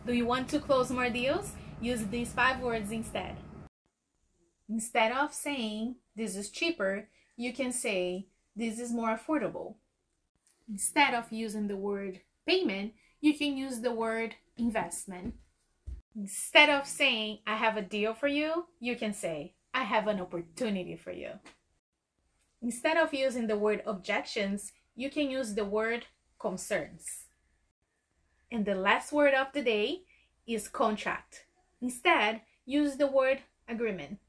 Do you want to close more deals? Use these 5 words instead. Instead of saying, this is cheaper, you can say, this is more affordable. Instead of using the word payment, you can use the word investment. Instead of saying, I have a deal for you, you can say, I have an opportunity for you. Instead of using the word objections, you can use the word concerns. And the last word of the day is contract. Instead, use the word agreement.